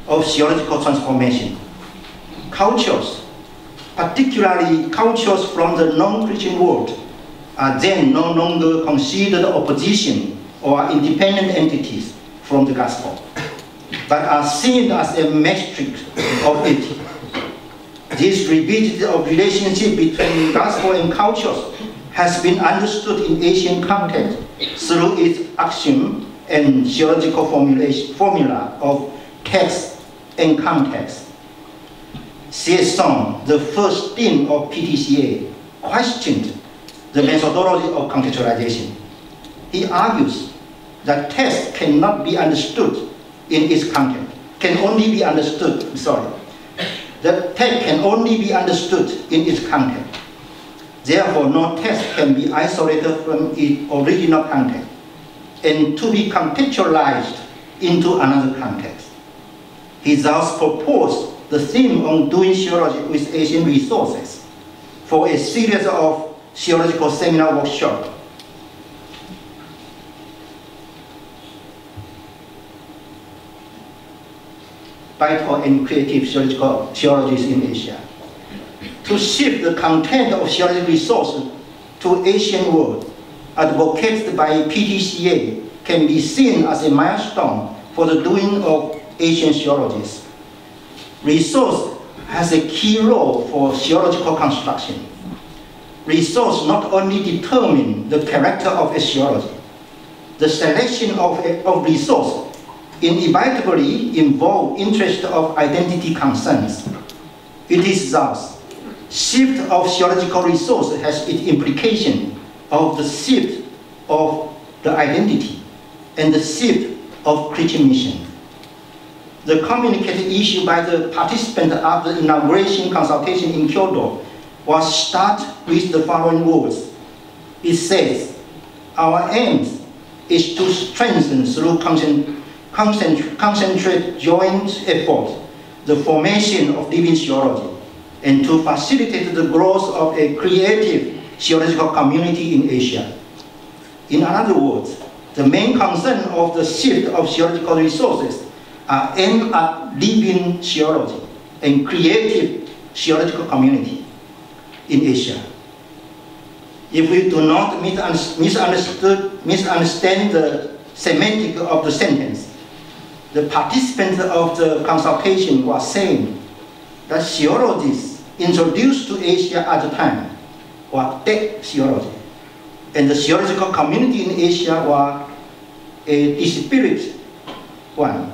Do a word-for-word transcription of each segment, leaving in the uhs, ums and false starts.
of theological transformation. Cultures, particularly cultures from the non-Christian world, are then no longer considered opposition or independent entities from the gospel, but are seen as a metric of it. This rigidity of relationship between gospel and cultures has been understood in Asian context through its axiom and theological formula of text and context. C S Song, the first dean of P T C A, questioned the methodology of contextualization. He argues that text cannot be understood in its context, can only be understood, sorry, the text can only be understood in its context. Therefore, no text can be isolated from its original context and to be contextualized into another context. He thus proposed the theme on doing theology with Asian resources for a series of theological seminar workshops. Vital and creative theological theologies in Asia. To shift the content of theological resources to Asian world, advocated by P T C A, can be seen as a milestone for the doing of Asian theologies. Resource has a key role for theological construction. Resource not only determine the character of a theology, the selection of, a, of resource inevitably involve interest of identity concerns. It is thus, shift of theological resource has its implication of the shift of the identity and the shift of Christian mission. The communicated issue by the participant of the inauguration consultation in Kyoto was start with the following words. It says, our aim is to strengthen through concentration concentrate joint effort, the formation of living theology, and to facilitate the growth of a creative theological community in Asia. In other words, the main concern of the shift of theological resources are aimed at living theology and creative theological community in Asia. If we do not misunderstood, misunderstand the semantic of the sentence, the participants of the consultation were saying that theologies introduced to Asia at the time were dead theology, and the theological community in Asia were a disparate one,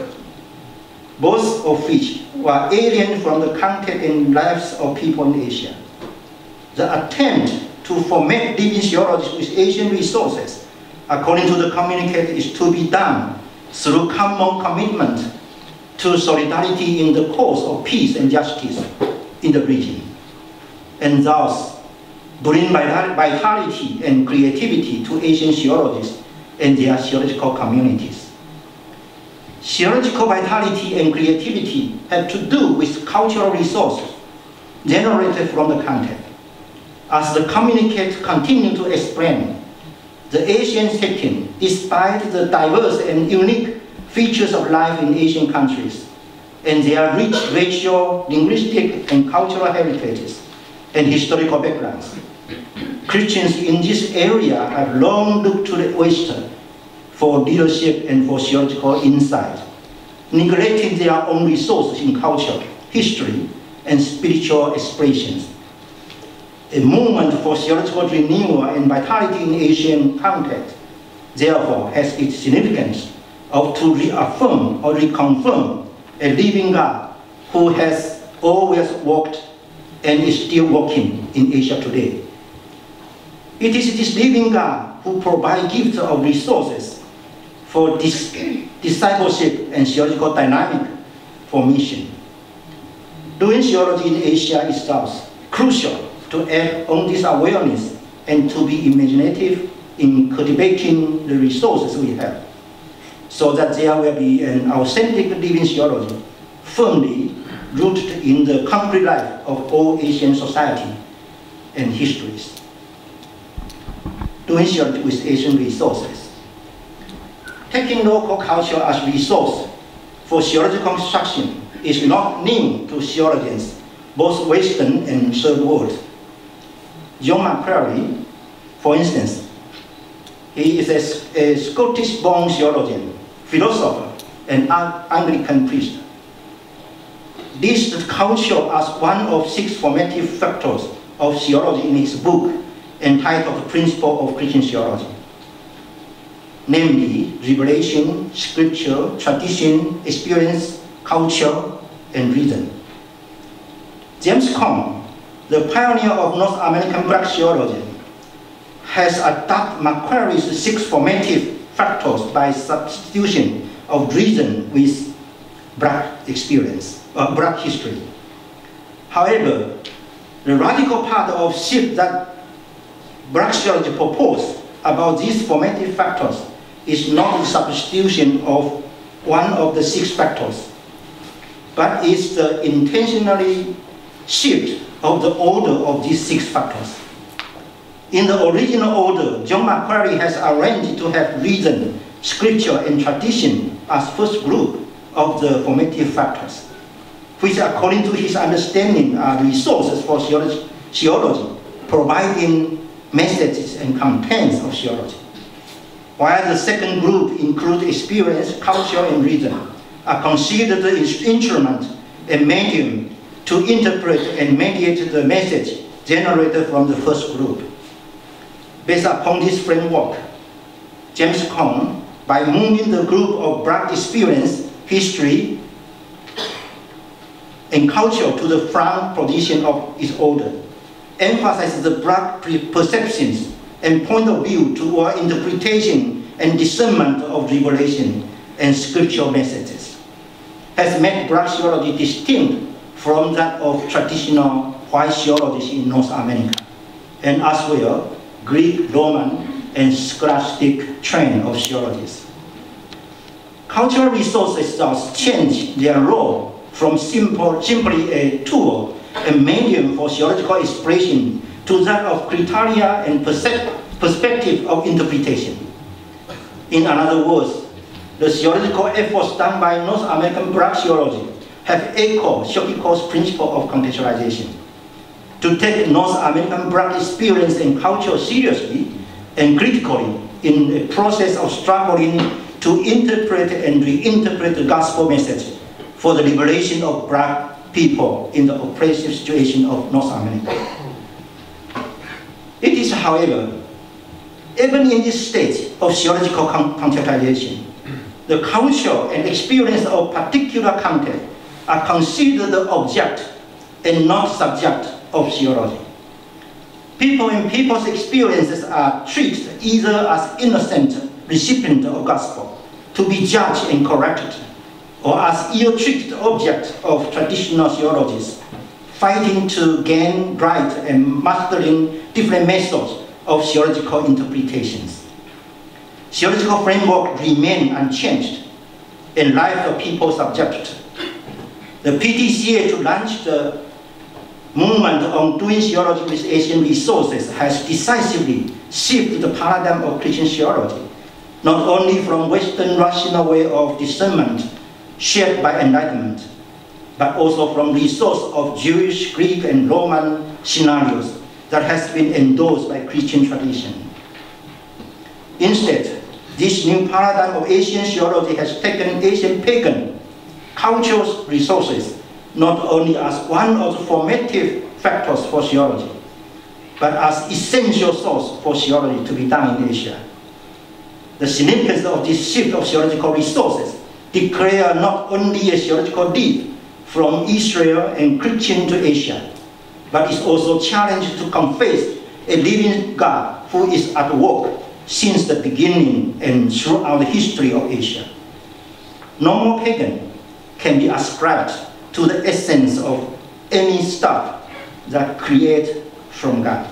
both of which were alien from the content and lives of people in Asia. The attempt to format living theology with Asian resources, according to the communique, is to be done through common commitment to solidarity in the cause of peace and justice in the region, and thus bring vitality and creativity to Asian theologies and their theological communities. Theological vitality and creativity have to do with cultural resources generated from the content. As the communicate continue to explain, the Asian setting, despite the diverse and unique features of life in Asian countries, and their rich racial, linguistic, and cultural heritages, and historical backgrounds, Christians in this area have long looked to the West for leadership and for theological insight, neglecting their own resources in culture, history, and spiritual expressions. A movement for theological renewal and vitality in Asian context, therefore, has its significance of to reaffirm or reconfirm a living God who has always worked and is still working in Asia today. It is this living God who provides gifts of resources for dis discipleship and theological dynamic formation. Doing theology in Asia is thus crucial to act on this awareness and to be imaginative in cultivating the resources we have, so that there will be an authentic living theology firmly rooted in the concrete life of all Asian society and histories. Doing theology with Asian resources. Taking local culture as resource for theological construction is not new to theologians, both Western and Third World. John Macquarie, for instance, he is a, a Scottish-born theologian, philosopher, and Anglican priest. This culture as one of six formative factors of theology in his book entitled Principle of Christian Theology, namely revelation, scripture, tradition, experience, culture, and reason. James Cone, the pioneer of North American black theology, has adopted Macquarie's six formative factors by substitution of reason with black experience, or uh, black history. However, the radical part of shift that black theology proposed about these formative factors is not the substitution of one of the six factors, but is the intentionally shift of the order of these six factors. In the original order, John Macquarie has arranged to have reason, scripture, and tradition as first group of the formative factors, which according to his understanding are resources for theology, theology providing messages and contents of theology. While the second group includes experience, culture, and reason, are considered the instrument and medium to interpret and mediate the message generated from the first group. Based upon this framework, James Cone, by moving the group of black experience, history, and culture to the front position of its order, emphasizes the black perceptions and point of view toward interpretation and discernment of revelation and scriptural messages, has made black theology distinct from that of traditional white theologies in North America, and as well Greek, Roman, and scholastic trend of theologies. Cultural resources thus change their role from simple, simply a tool, a medium for theological expression, to that of criteria and perspective of interpretation. In other words, the theological efforts done by North American black theology have echoed Schopenhauer's principle of contextualization. To take North American black experience and culture seriously and critically in a process of struggling to interpret and reinterpret the gospel message for the liberation of black people in the oppressive situation of North America. It is, however, even in this stage of theological contextualization, the culture and experience of particular content are considered the object and not subject of theology. People and people's experiences are treated either as innocent recipients of gospel to be judged and corrected, or as ill-treated objects of traditional theologies, fighting to gain right and mastering different methods of theological interpretations. Theological framework remain unchanged, and life of people subjected. The P T C A to launch the movement on doing theology with Asian resources has decisively shifted the paradigm of Christian theology, not only from Western rational way of discernment shaped by enlightenment, but also from resource of Jewish, Greek, and Roman scenarios that has been endorsed by Christian tradition. Instead, this new paradigm of Asian theology has taken Asian pagan cultural resources not only as one of the formative factors for theology, but as essential source for theology to be done in Asia. The significance of this shift of theological resources declare not only a theological leap from Israel and Christian to Asia, but is also challenged to confess a living God who is at work since the beginning and throughout the history of Asia. No more pagan can be ascribed to the essence of any stuff that creates from God.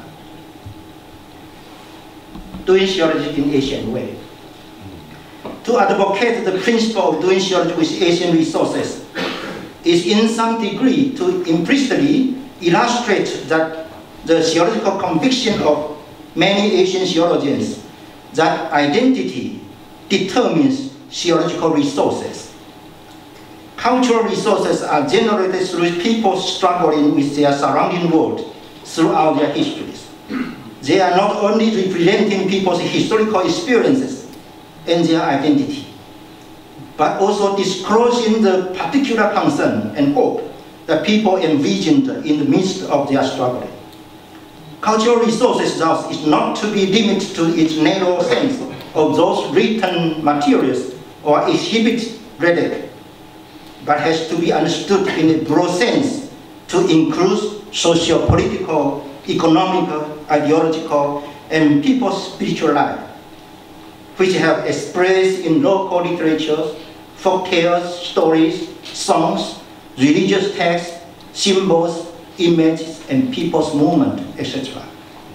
Doing theology in Asian way. To advocate the principle of doing theology with Asian resources is in some degree to implicitly illustrate that the theological conviction of many Asian theologians that identity determines theological resources. cultural resources are generated through people struggling with their surrounding world throughout their histories. They are not only representing people's historical experiences and their identity, but also disclosing the particular concern and hope that people envisioned in the midst of their struggle. Cultural resources, thus, is not to be limited to its narrow sense of those written materials or exhibit relic, but has to be understood in a broad sense to include socio-political, economical, ideological, and people's spiritual life, which have expressed in local literatures, folk tales, stories, songs, religious texts, symbols, images, and people's movement, et cetera.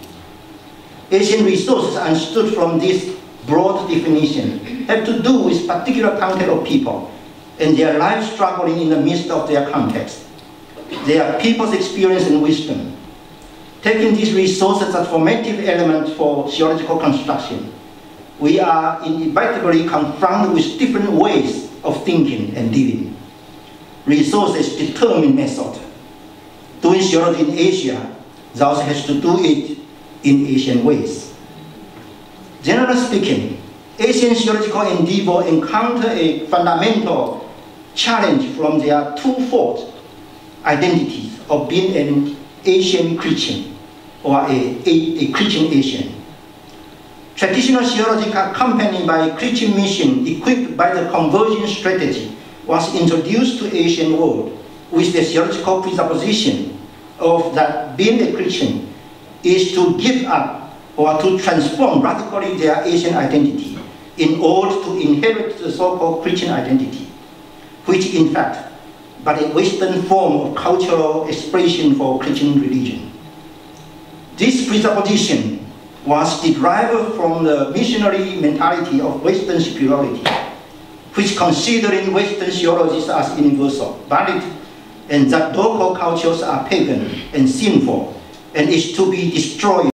Asian resources understood from this broad definition have to do with particular content of people and their life struggling in the midst of their context. They are people's experience and wisdom. Taking these resources as formative elements for theological construction, we are inevitably confronted with different ways of thinking and living. Resources determine method. Doing theology in Asia thus has to do it in Asian ways. Generally speaking, Asian theological endeavor encounter a fundamental challenge from their twofold identities of being an Asian Christian or a, a, a Christian Asian. Traditional theology accompanied by Christian mission equipped by the conversion strategy was introduced to Asian world with the theological presupposition of that being a Christian is to give up or to transform radically their Asian identity in order to inherit the so-called Christian identity, which in fact but a Western form of cultural expression for Christian religion. This presupposition was derived from the missionary mentality of Western superiority, which considering Western theologies as universal, valid, and that local cultures are pagan and sinful, and is to be destroyed